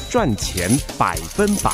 赚钱100%。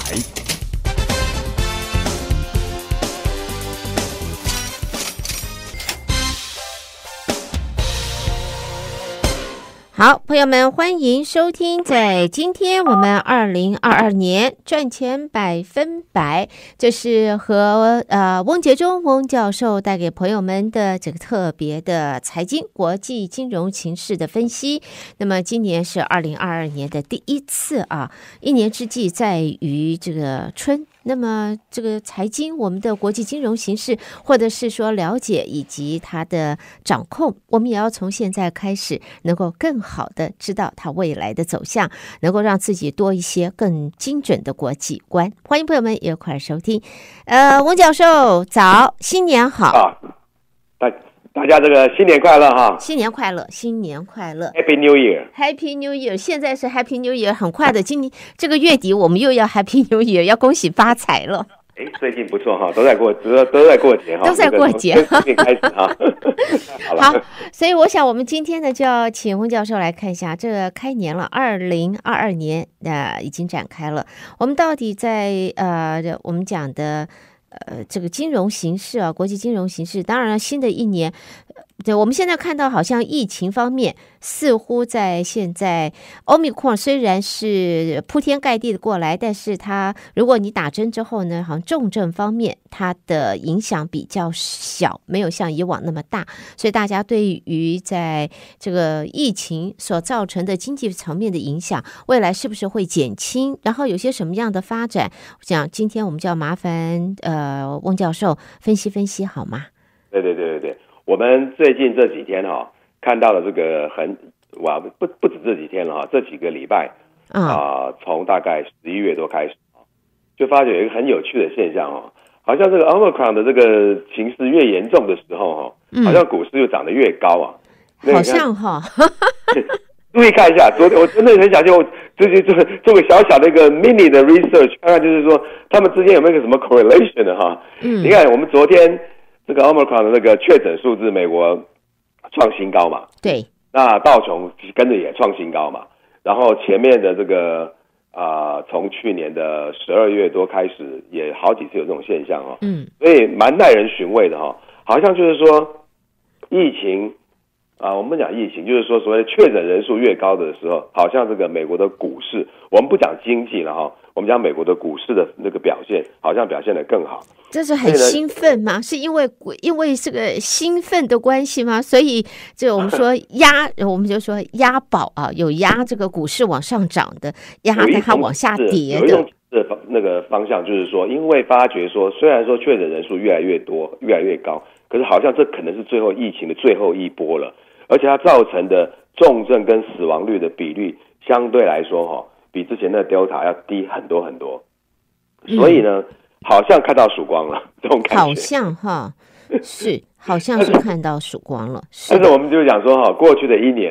好，朋友们，欢迎收听。在今天我们2022年赚钱100%，这是和翁杰忠翁教授带给朋友们的这个特别的财经国际金融情势的分析。那么今年是2022年的第一次啊，一年之计在于这个春。那么这个财经，我们的国际金融形势，或者是说了解以及它的掌控，我们也要从现在开始，能够更好的知道它未来的走向，能够让自己多一些更精准的国际观。欢迎朋友们也快收听。翁教授早，新年好啊！大家这个新年快乐哈！ 新年快乐，新年快乐 ，Happy New Year！Happy New Year！ 现在是 Happy New Year， 很快的，今年这个月底我们又要 Happy New Year， 要恭喜发财了。 最近不错哈，都在过节哈， 都在过节， 开始哈。 好，所以我想我们今天呢，就要请翁教授来看一下，这个开年了，2022年已经展开了，我们到底在我们讲的。这个金融形势啊，国际金融形势，当然了，新的一年，对，我们现在看到好像疫情方面，似乎在现在 Omicron 虽然是铺天盖地的过来，但是它如果你打针之后呢，好像重症方面它的影响比较小，没有像以往那么大，所以大家对于在这个疫情所造成的经济层面的影响，未来是不是会减轻，然后有些什么样的发展，我想今天我们就要麻烦翁教授分析分析好吗？ 对，我们最近这几天看到了这个不止这几天了这几个礼拜从大概11月多开始就发觉有一个很有趣的现象好像这个 Omicron 的这个情势越严重的时候好像股市就涨得越高好像注意看一下，昨天我真的很想做个小小的一个 mini 的 research， 看看就是说他们之间有没有什么 correlation 的你看我们昨天这个 Omicron 的那个确诊数字，美国创新高嘛， 对， 那道琼跟着也创新高嘛，然后前面的这个从去年的12月多开始，也好几次有这种现象所以蛮耐人寻味的好像就是说疫情。我们讲疫情，就是说所谓确诊人数越高的时候，好像这个美国的股市，我们不讲经济了我们讲美国的股市的那个表现，好像表现得更好。 这是很兴奋吗？是因为这个兴奋的关系吗？所以这我们说我们就说押宝有押这个股市往上涨的，押它往下跌的。 有一种那个方向就是说，因为发觉说，虽然说确诊人数越来越多，越来越高，可是好像这可能是最后疫情的最后一波了。而且它造成的重症跟死亡率的比率相对来说比之前的 Delta 要低很多很多，所以呢好像看到曙光了，这种感觉好像是好像是看到曙光了。 但是我们就讲说过去的一年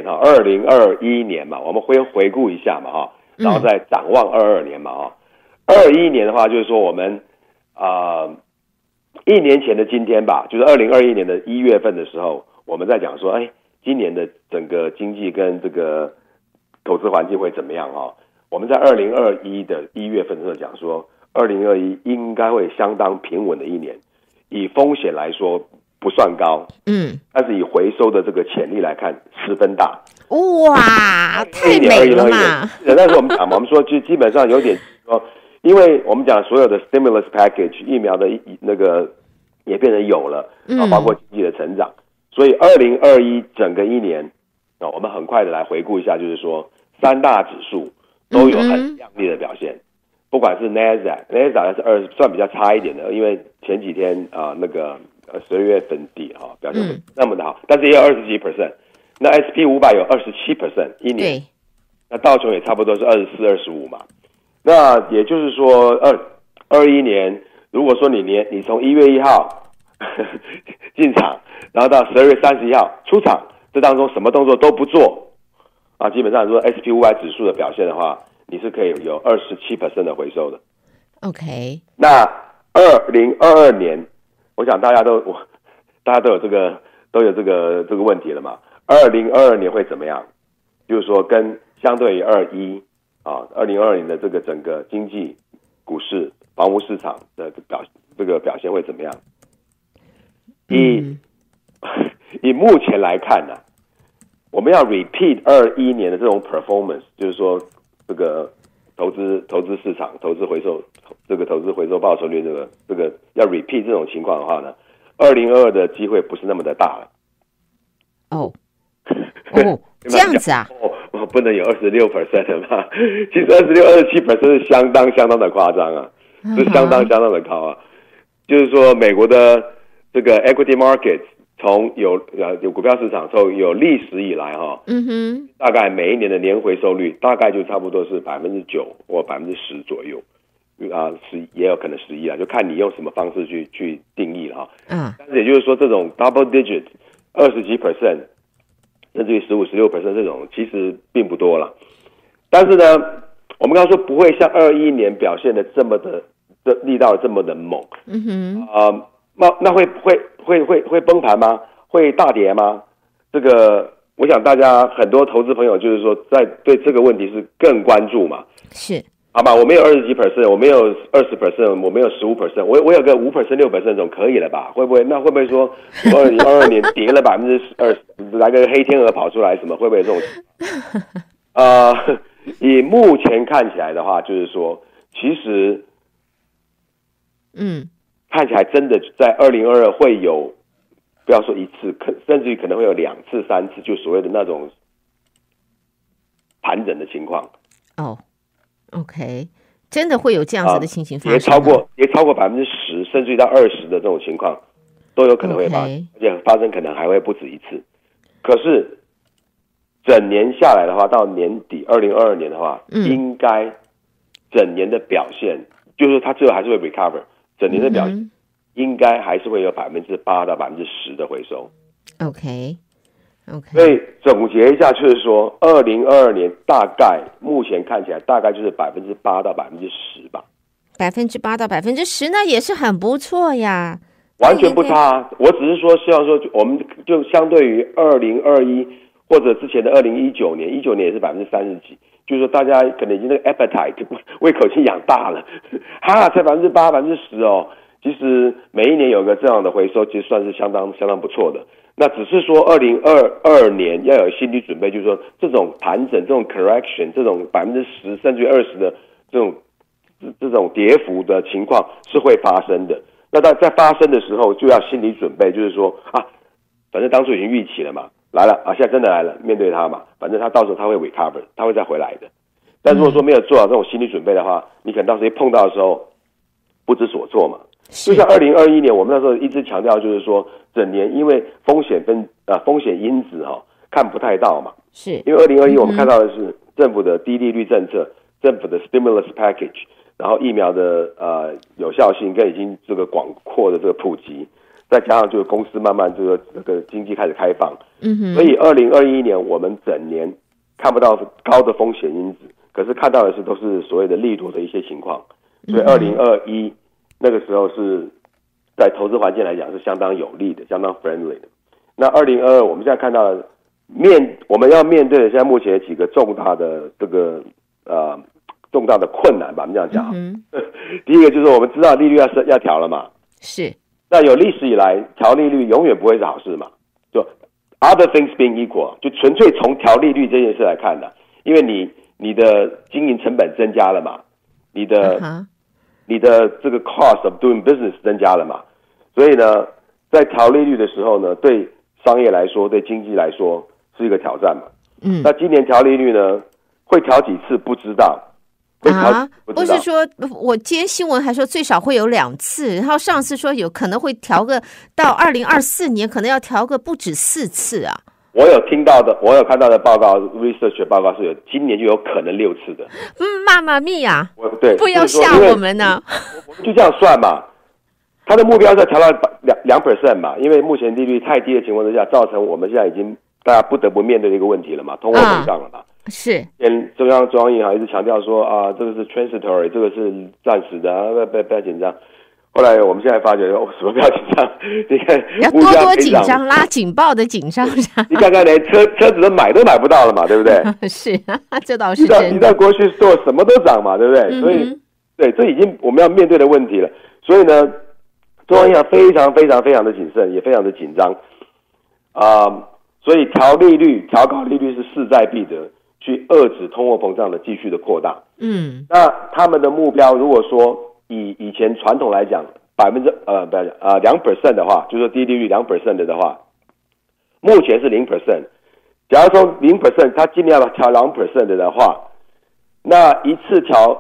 2021年嘛，我们会回顾一下嘛然后再展望22年嘛21年的话就是说我们一年前的今天吧，就是2021年的1月份的时候，我们在讲说今年的整个经济跟这个投资环境会怎么样我们在2021的1月份的时候讲说2021应该会相当平稳的一年，以风险来说不算高但是以回收的这个潜力来看十分大。 哇，太美了嘛！ 但是我们讲我们说就基本上有点说，因为我们讲所有的 stimulus package 疫苗的那个也变成有了包括经济的成长，所以2021整个一年我们很快的来回顾一下，就是说三大指数都有很亮丽的表现，不管是 NASDAQ 是算比较差一点的，因为前几天那个12月份底表现不那么的好，但是也有20几%，那 SP500 有27% 一年，那道琼也差不多是24、25嘛，那也就是说21年如果说你从1月1号进场，然后到12月31号出场，这当中什么动作都不做基本上说 SP500 指数的表现的话，你是可以有27% 的回收的。 OK， 那2022年，我想大家都有这个问题了嘛。2022年会怎么样？就是说跟相对于21， 2022年的这个整个经济、股市、房屋市场的表现会怎么样？以目前来看呢，我们要 repeat 21年的这种 performance， 就是说这个投资市场、投资回收报酬率这个要 repeat 这种情况的话呢，2022的机会不是那么的大了。 这样子啊？ 不能有26% 的嘛？其实26-27% 是相当的夸张啊，是相当的高啊。就是说，美国的这个 equity market 从有股票市场从有历史以来大概每一年的年回收率大概就差不多是9%或10%左右，10%也有可能11%啊，就看你用什么方式去定义了但是也就是说，这种 double digit 20几%。甚至于15-16% 这种其实并不多了，但是呢，我们刚刚说不会像21年表现的这么的力道这么的猛，那会崩盘吗？会大跌吗？这个我想大家很多投资朋友就是说在对这个问题是更关注嘛， 是。 好吧，我没有20几%，我没有20%，我没有15%，我有个5%、6% 总可以了吧？会不会说2022年跌了20%，来个黑天鹅跑出来什么？会不会有这种？以目前看起来的话，就是说，其实，看起来真的在2022会有，不要说一次，甚至于可能会有2次、3次，就所谓的那种盘整的情况。 OK， 真的会有这样子的情形发生， 也超过10%，甚至于到20%的这种情况，都有可能会发生，而且发生可能还会不止一次。可是整年下来的话，到年底2022年的话，应该整年的表现，就是它最后还是会 recover， 整年的表现应该还是会有8%到10%的回收。 OK。 所以总结一下，就是说，2022年大概目前看起来大概就是8%到10%吧。 8%到10%，那也是很不错呀， 完全不差。我只是说希望说，我们就相对于2021或者之前的2019年，19年也是30%几，就是说大家可能已经那个 appetite 胃口已经养大了，才8%、10%哦。其实每一年有个这样的回收，其实算是相当不错的。那只是说2022年要有心理准备，就是说这种盘整、这种 correction、这种10%甚至于20%的这种跌幅的情况是会发生的。那在发生的时候就要心理准备，就是说反正当初已经预期了嘛，来了现在真的来了，面对它嘛，反正它到时候它会 recover， 它会再回来的。但如果说没有做好这种心理准备的话，你可能到时候一碰到的时候不知所措嘛。就像2021年，我们那时候一直强调，就是说整年因为风险因子看不太到嘛， 是因为2021我们看到的是政府的低利率政策、政府的 stimulus package， 然后疫苗的有效性跟已经这个广阔的这个普及，再加上就是公司慢慢这个经济开始开放，所以2021年我们整年看不到高的风险因子，可是看到的都是所谓的利多的一些情况，所以2021。那个时候是在投资环境来讲是相当有利的，相当 friendly 的。那2022我们现在看到我们要面对的现在目前有几个重大的困难吧，我们这样讲。第一个就是我们知道利率要调了嘛， 是。 那有历史以来调利率永远不会是好事嘛，就 other things being equal， 就纯粹从调利率这件事来看的，因为你的经营成本增加了嘛，你的这个 cost of doing business 增加了嘛，所以呢，在调利率的时候呢，对商业来说，对经济来说是一个挑战嘛。那今年调利率呢，会调几次不知道。 不是说我今天新闻还说最少会有2次，然后上次说有可能会调个到2024年，可能要调个不止4次啊。 我有看到的报告 ，research 的报告是有今年就有可能6次的。 妈妈咪呀！ 对， 不要吓我们呢。 我们就这样算嘛，他的目标是调到2% 嘛，因为目前利率太低的情况之下，造成我们现在已经大家不得不面对的一个问题了嘛，通货膨胀了嘛。 是。 中央银行一直强调说这个是 transitory， 这个是暂时的不要紧张。 后来我们现在发觉，什么不要紧张？你看， 要多多紧张，拉警报的紧张。 你看看，连车子都买都买不到了嘛，对不对？ 是，这倒是真的。 你到国去做什么都涨嘛，对不对？所以，对，这已经我们要面对的问题了。所以呢，中央银行非常非常非常的谨慎，也非常的紧张所以调高利率是势在必得，去遏制通货膨胀的继续的扩大。那他们的目标，如果说以前传统来讲2% 的话，就是说低利率2% 的话，目前是0%。假如说0%，他今年要调2% 的话，那一次调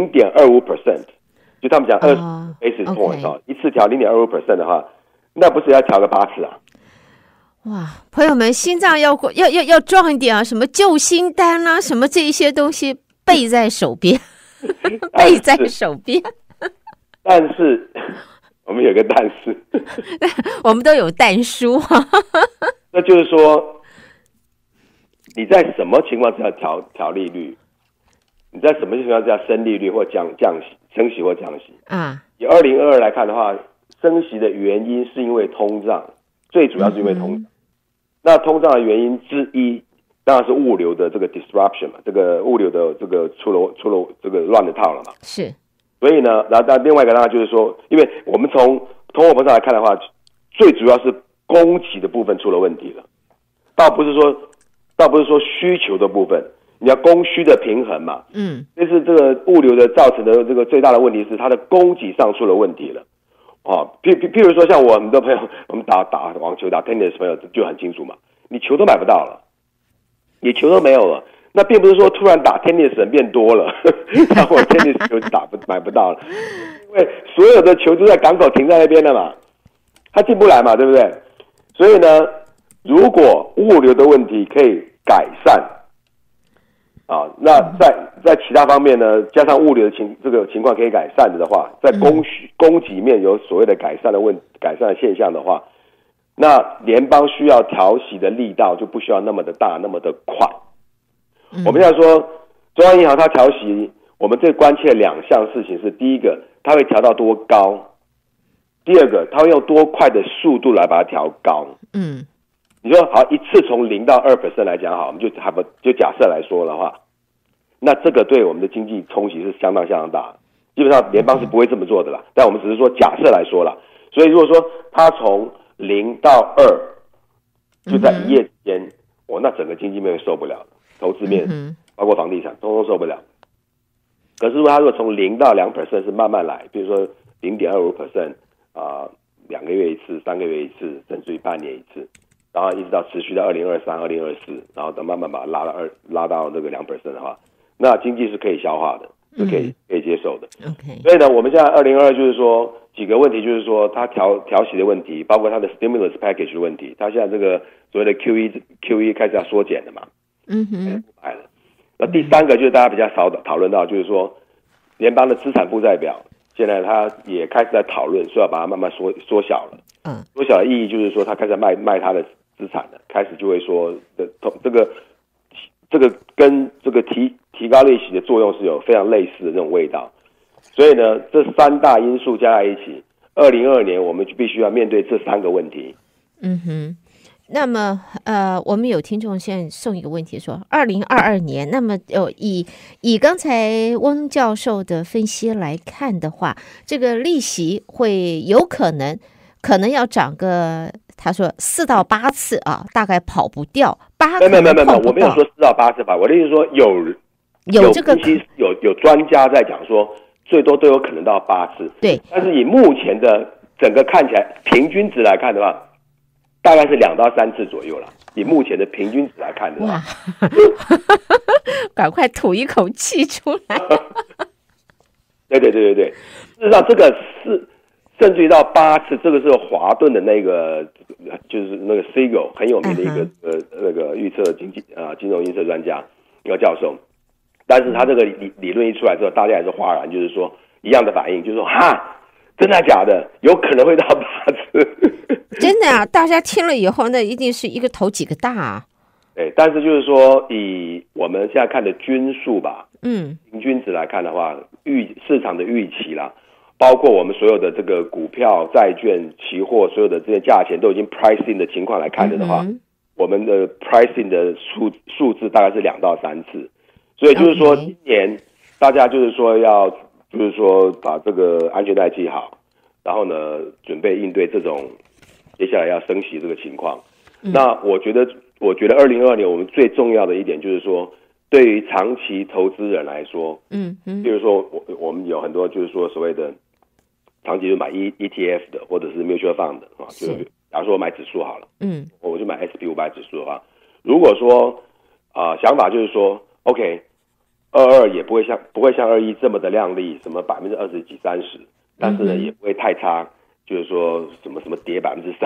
0.25%，就他们讲20 basis points 一次调0.25% 的话，那不是要调个8次啊？ 哇，朋友们，心脏要壮一点啊！什么救星单啊，什么这一些东西备在手边，备在手边。 但是我们有个但是， 我们都有但书。 那就是说，你在什么情况下调利率？你在什么情况下升利率或升息或降息？以2022来看的话，升息的原因是因为通胀，最主要是因为通胀。那通胀的原因之一，当然是物流的这个 disruption 嘛，这个物流的这个出了这个乱的套了嘛。 是。 所以呢，然后另外一个当然就是说，因为我们从通货膨胀来看的话，最主要是供给的部分出了问题了，倒不是说需求的部分，你要供需的平衡嘛。但是这个物流的造成的这个最大的问题是它的供给上出了问题了。譬如说像我很多朋友，我们打网球、打 tennis 的朋友就很清楚嘛，你球都买不到了，你球都没有了。那并不是说突然打 tennis 人变多了，然后 tennis 球买不到了，因为所有的球都在港口停在那边了嘛，它进不来嘛，对不对？所以呢，如果物流的问题可以改善那在其他方面呢，加上物流的这个情况可以改善的话，在供给面有所谓的改善的现象的话，那联邦需要调息的力道就不需要那么的大，那么的快。我们要说中央银行它调息，我们最关切两项事情是：第一个，它会调到多高；第二个，它会用多快的速度来把它调高。你说好，一次从0到2% 来讲好，我们就假设来说的话，那这个对我们的经济冲击是相当相当大的。基本上联邦是不会这么做的啦，但我们只是说假设来说啦。所以如果说它从0到2，就在一夜之间，那整个经济面会受不了的。投资面包括房地产通通受不了。可是如果它从0到2% 是慢慢来，比如说 0.25%2个月一次3个月一次，甚至于半年一次，然后一直到持续到2023 2024，然后等慢慢把它拉到这个 2% 的话，那经济是可以消化的，是可以接受的。所以呢，我们现在2022就是说几个问题，就是说它调息的问题，包括它的 stimulus package 的问题，它现在这个所谓的 QE 开始要缩减了嘛。那第三个就是大家比较少讨论到，就是说联邦的资产负债表现在它也开始在讨论，说要把它慢慢缩小了。缩小的意义就是说，它开始卖它的资产了，开始就会说这个跟这个提高利息的作用是有非常类似的这种味道。所以呢，这三大因素加在一起，2022年我们就必须要面对这三个问题。 那么我们有听众现在送一个问题说，2022年，那么以刚才翁教授的分析来看的话，这个利息会有可能要涨个，他说4到8次啊，大概跑不掉8。 没有，我没有说4到8次吧，我的意思说有这个有专家在讲说，最多都有可能到8次。 对， 但是以目前的整个看起来平均值来看的话，大概是2到3次左右了。以目前的平均值来看的话， 赶快吐一口气出来。 对，事实上这个是甚至于到8次，这个是华顿的那个，就是那个 Siegel 很有名的一个那个预测金融预测专家一个教授，但是他这个理论一出来之后，大家也是哗然，就是说一样的反应，就是说真的假的？有可能会到8次。 真的啊！大家听了以后，那一定是一个头几个大啊。 对，但是就是说，以我们现在看的均数吧，平均值来看的话，市场的预期啦， 包括我们所有的这个股票、债券、期货所有的这些价钱都已经 pricing 的情况来看的话，我们的 pricing 的数字大概是2到3次，所以就是说今年大家就是说要就是说把这个安全带系好，然后呢准备应对这种接下来要升息这个情况。那我觉得2022年我们最重要的一点就是说，对于长期投资人来说，比如说我们有很多就是说所谓的长期就买 ETF 的或者是 mutual fund 的啊，就假如说我买指数好了，我就买 SP500 指数的话，如果说想法就是说 OK， 22也不会像21这么的亮丽，什么20几30%，但是呢也不会太差，就是说什么跌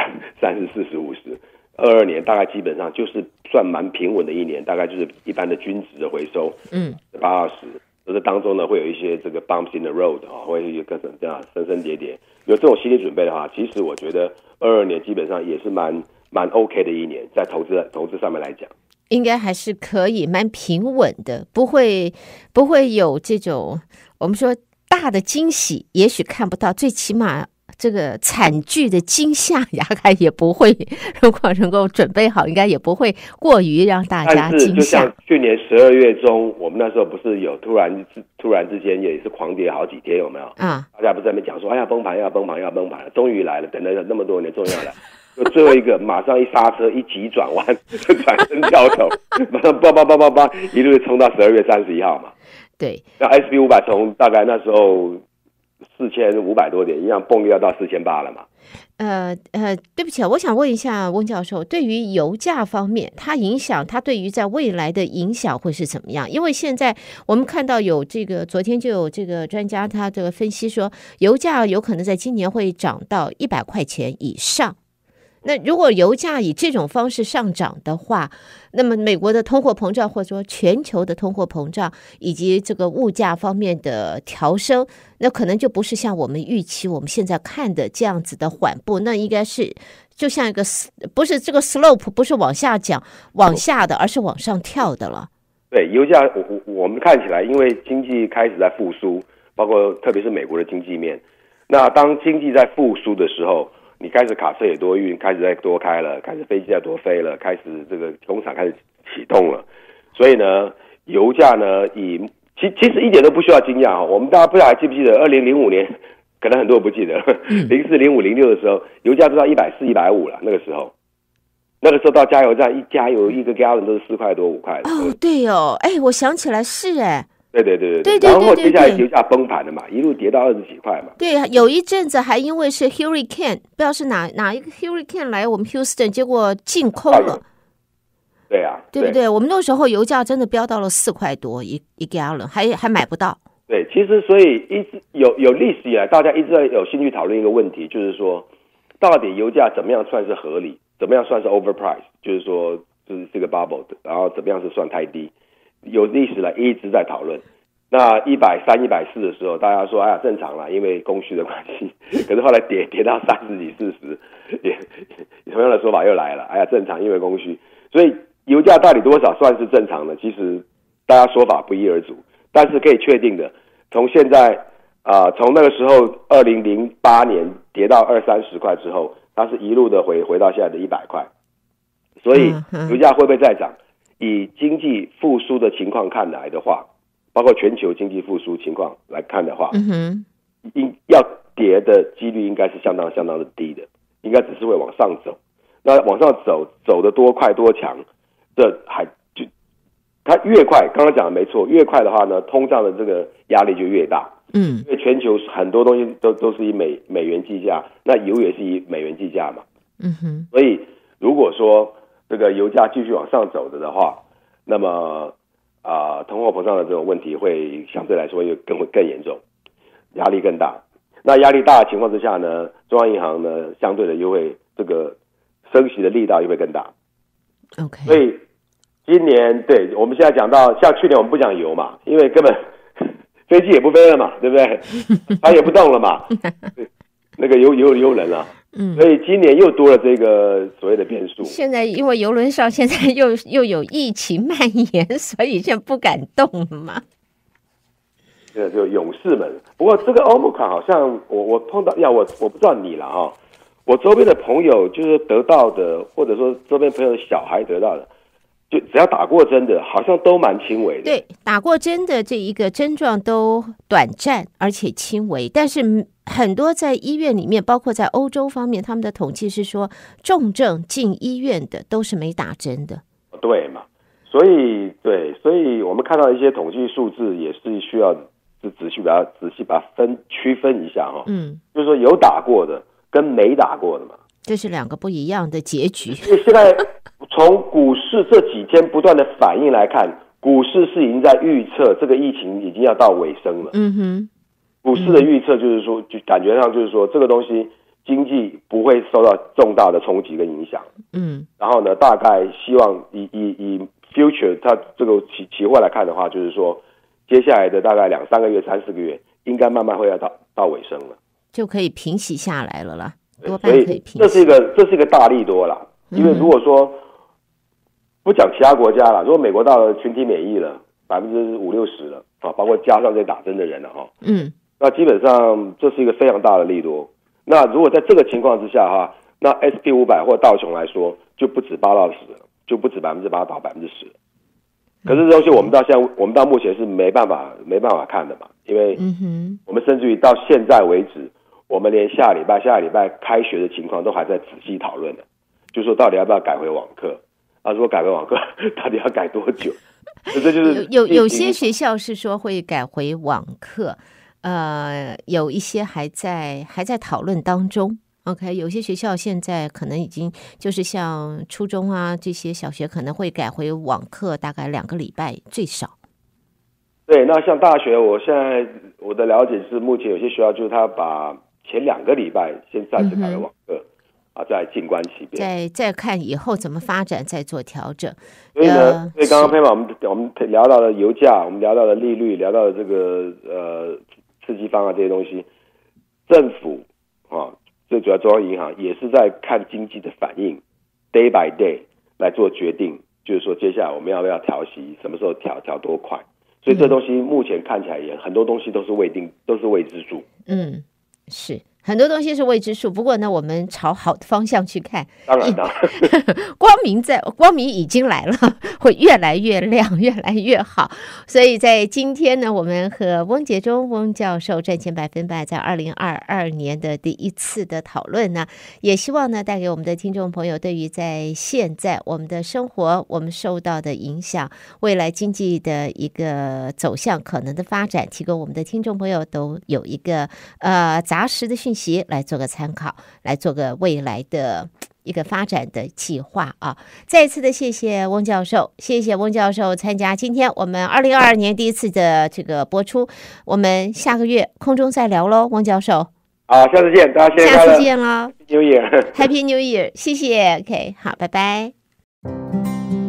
30%、40%、50%。22年大概基本上就是算蛮平稳的一年，大概就是一般的均值的回收，80%。这当中呢会有一些这个 bumps in the road 会有各种这样升升跌跌。有这种心理准备的话，其实我觉得22年基本上也是蛮 OK 的一年，在投资上面来讲， 应该还是可以蛮平稳的，不会有这种我们说大的惊喜，也许看不到，最起码这个惨剧的惊吓大概也不会，如果能够准备好，应该也不会过于让大家惊吓。但是就像去年12月中，我们那时候不是有突然之间也是狂跌好几天，有没有？大家不是在那边讲说，哎呀崩盘要崩盘要崩盘了，终于来了，等了那么多年，终于要来。就最后一个，马上一刹车，一急转弯，转身掉头，马上叭，一路冲到12月31号嘛。对，那 SP500 从大概那时候4500多点，一样蹦要到4800了嘛。 对不起，我想问一下翁教授，对于油价方面，它对于在未来的影响会是怎么样？因为现在我们看到有这个，昨天就有这个专家他这个分析说，油价有可能在今年会涨到100块钱以上。那如果油价以这种方式上涨的话，那么美国的通货膨胀，或者说全球的通货膨胀，以及这个物价方面的调升，那可能就不是像我们预期我们现在看的这样子的缓步，那应该是就像一个不是这个 slope 不是往下的，而是往上跳的了。 对，油价我们看起来，因为经济开始在复苏，包括特别是美国的经济面，那当经济在复苏的时候，你开始卡车也多运，开始在多开了，开始飞机在多飞了，开始这个工厂开始启动了，所以呢，油价呢其实一点都不需要惊讶。我们大家不知道还记不记得2005年，可能很多人不记得，04、05、06的时候，油价都到140、150了。那个时候到加油站一加油一个 gallon 都是4块多5块的。 哦，对哦，我想起来是对，然后接下来油价崩盘了嘛，一路跌到20几块嘛。 对，有一阵子还因为是 hurricane， 不知道是哪一个 hurricane 来我们 Houston， 结果净空了。 对啊， 对不对？我们那时候油价真的飙到了4块多一 gallon， 还买不到。 对，其实所以一直有历史以来，大家一直在有兴趣讨论一个问题，就是说，到底油价怎么样算是合理，怎么样算是 overprice， 就是说就是这个 bubble， 然后怎么样是算太低。有历史来一直在讨论，那130、140的时候，大家说哎呀正常啦，因为供需的关系。可是后来跌到30几、40，也同样的说法又来了，哎呀正常，因为供需。所以油价到底多少算是正常的？其实大家说法不一而足，但是可以确定的，从现在从那个时候2008年跌到20-30块之后，它是一路的回到现在的100块。所以油价会不会再涨？以经济复苏的情况看来的话，包括全球经济复苏情况来看的话，要跌的几率应该是相当的低的，应该只是会往上走。那往上走的多快多强，这还就它越快，刚刚讲的没错，越快的话呢，通胀的这个压力就越大。因为全球很多东西都是以美元计价，那油也是以美元计价嘛。所以如果说这个油价继续往上走的话，那么通货膨胀的这种问题会相对来说会更严重，压力更大。那压力大的情况之下呢，中央银行呢相对的又会这个升息的力道又会更大。 OK， 所以今年对我们现在讲到，像去年我们不讲油嘛，因为根本飞机也不飞了嘛，对不对？它也不动了嘛，那个油人了。所以今年又多了这个所谓的变数。 现在因为邮轮上现在又有疫情蔓延，所以现在不敢动了嘛。 就勇士们。不过这个 Omicron 好像我碰到我不知道你了啊，我周边的朋友就是得到的，或者说周边朋友的小孩得到的，就只要打过针的，好像都蛮轻微的。 对，打过针的这一个症状都短暂而且轻微，但是很多在医院里面，包括在欧洲方面，他们的统计是说，重症进医院的都是没打针的。 对嘛？所以我们看到一些统计数字，也是需要仔细把它区分一下哈。就是说有打过的跟没打过的嘛， 这是两个不一样的结局。 所以现在从股市这几天不断的反应来看，股市是已经在预测这个疫情已经要到尾声了。股市的预测就是说，就感觉上就是说，这个东西经济不会受到重大的冲击跟影响。然后呢，大概希望以 future 它这个期货来看的话，就是说，接下来的大概2-3个月、3-4个月，应该慢慢会要到尾声了， 就可以平息下来了啦，多半可以平息。 这是一个大利多啦，因为如果说不讲其他国家了，如果美国到了群体免疫了，50-60%了啊，包括加上这打针的人了哈，那基本上这是一个非常大的利多。那如果在这个情况之下哈，那 SP500 或道琼来说，就不止8-10%了，就不止8%到10%。可是这东西我们到目前是没办法看的嘛，因为我们甚至于到现在为止，我们连下礼拜开学的情况都还在仔细讨论的，就是说到底要不要改回网课啊？如果改回网课，到底要改多久？这就是有些学校是说会改回网课。有一些还在讨论当中。OK， 有些学校现在可能已经就是像初中啊这些小学可能会改回网课，大概2个礼拜最少。 对，那像大学，我的了解是，目前有些学校就是他把前2个礼拜先暂时改为网课，再静观其变， 再看以后怎么发展，再做调整。 所以呢，所以刚刚佩玛我们聊到了油价，我们聊到了利率，聊到了这个刺激方案这些东西，政府最主要中央银行也是在看经济的反应 ，day by day 来做决定，就是说接下来我们要不要调息，什么时候调多快。所以这东西目前看起来也很多东西都是未知数。 是。很多东西是未知数，不过呢，我们朝好的方向去看。 当然光明已经来了，会越来越亮，越来越好。所以在今天呢，我们和翁杰忠翁教授赚钱100%在2022年的第一次的讨论呢，也希望呢带给我们的听众朋友，对于在现在我们的生活我们受到的影响，未来经济的一个走向可能的发展，提供我们的听众朋友都有一个扎实的讯息来做个参考，来做个未来的一个发展的计划啊！再一次的谢谢翁教授，谢谢翁教授参加今天我们2022年第一次的这个播出，我们下个月空中再聊喽，翁教授。 好，下次见，大家下次见喽 ，New Year，Happy New Year，谢谢 ，OK， 好，拜拜。